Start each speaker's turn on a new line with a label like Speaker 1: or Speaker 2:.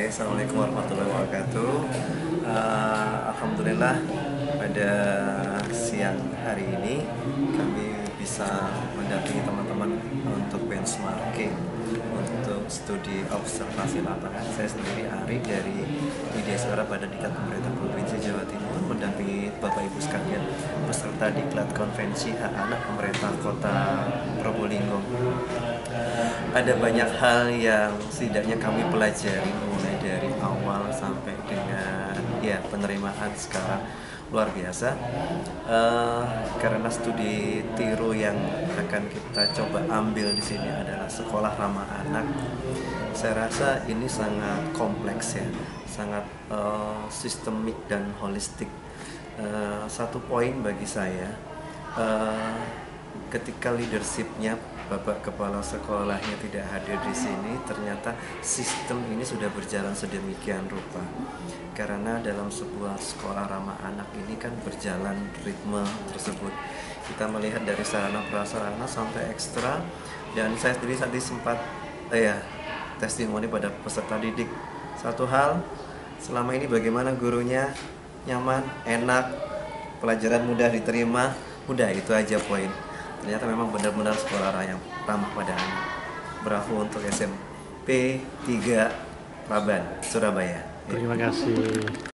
Speaker 1: Assalamualaikum warahmatullahi wabarakatuh. Alhamdulillah pada siang hari ini kami bisa mendampingi teman-teman untuk benchmarking untuk studi observasi lapangan. Saya sendiri Ari dari Media Suara Badan Diklat Pemerintah Provinsi Jawa Timur mendampingi Bapak Ibu sekalian peserta Diklat Konvensi Hak Anak Pemerintah Kota Probolinggo. Ada banyak hal yang setidaknya kami pelajari mulai dari awal sampai dengan penerimaan sekarang luar biasa. Karena studi tiru yang akan kita coba ambil di sini adalah sekolah ramah anak. Saya rasa ini sangat kompleks ya, sangat sistemik dan holistik. Satu poin bagi saya, ketika leadershipnya Bapak Kepala Sekolahnya tidak hadir di sini, ternyata sistem ini sudah berjalan sedemikian rupa. Karena dalam sebuah sekolah ramah anak ini kan berjalan ritme tersebut. Kita melihat dari sarana prasarana sampai ekstra, dan saya sendiri tadi sempat testimoni pada peserta didik. Satu hal, selama ini bagaimana gurunya nyaman, enak, pelajaran mudah diterima, udah itu aja poin. Ternyata memang benar-benar sekolah yang ramah pada anak. Bravo untuk SMP 3 Raban, Surabaya.
Speaker 2: Terima kasih.